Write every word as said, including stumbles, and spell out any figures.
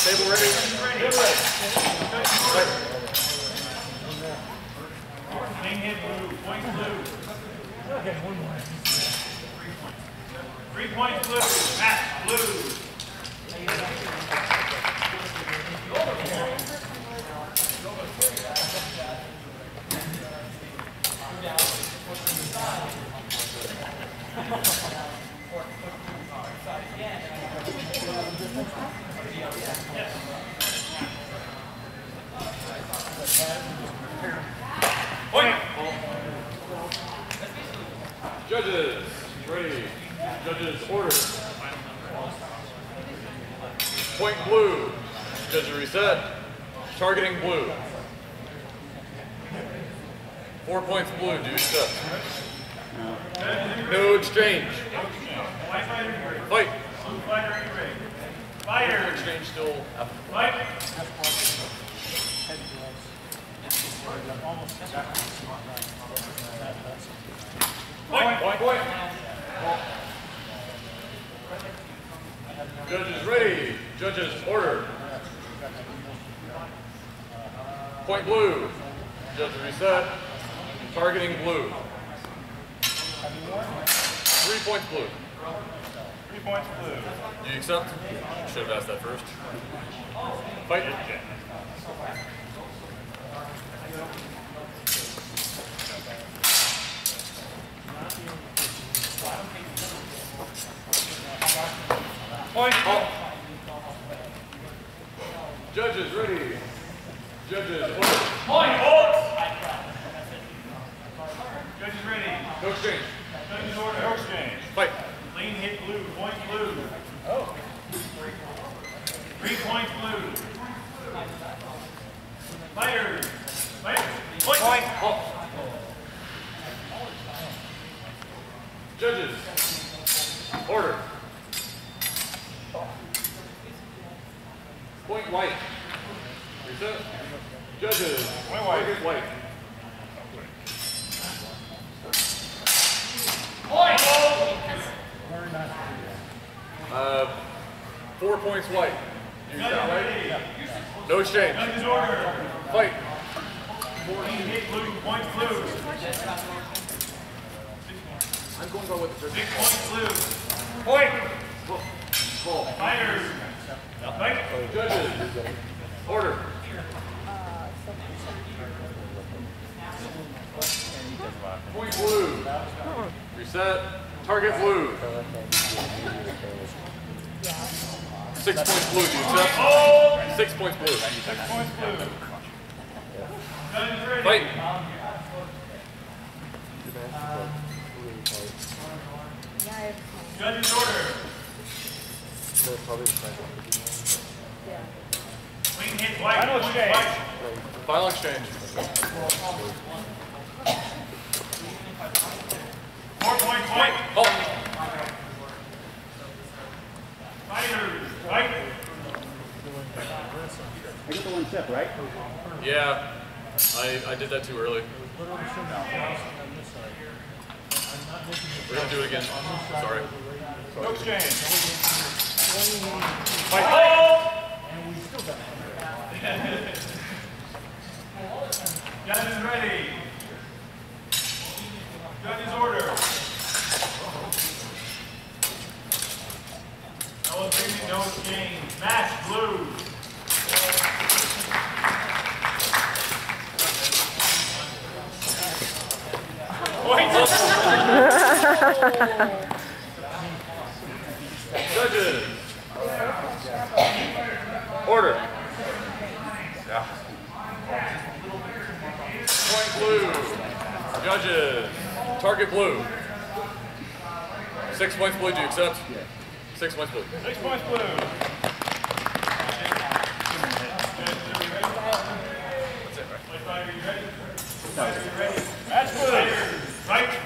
Table ready? Table ready. King hit blue, point blue. Okay, one more. Three points blue, match blue. Point. Judges, ready. Judges, order. Point blue. Judges reset. Targeting blue. Four points blue. Do you accept? No exchange. Fight. Fighter. No exchange still. Fight. Point. Point, point. Judges ready. Judges order. Point blue. Judges reset. Targeting blue. Three points blue. Three points blue. Do you accept? Should have asked that first. Fight. Point. Oh. Judges ready. Judges order. Point. Hold. Judges ready. No exchange. Judges order. No exchange. Fight. Lean hit blue. Point blue. Oh. Three points blue. Fighters. Fight. Point. Point. Halt. Judges. Order. Point white. Reset. Judges. Point white. Target white. Point. Uh, four points white. You Judges got ready. white. No exchange. Judges order. Fight. Lean hit blue. Point blue. I'm going to go with the Six points blue. point. Ball. Fighters. Fight. Judges. Order. Point blue. Reset. Target blue. Six points blue. Do you accept? Six points blue. Six points blue. Judges ready. Fight. Judges order. Lean hit white. Final Point exchange. white. Final exchange. Four points white. Halt. Fighters. Fight. I get the one step, right? Yeah. I, I did that too early. We're going to do it again. Sorry. No exchange. Fight. Judges ready. Judges order. No agreement, no exchange. Match blue. Judges. Order. Point blue. Judges. Target blue. Six points blue. Do you accept? Six points blue. Six points blue. That's it, right? Match blue. Right.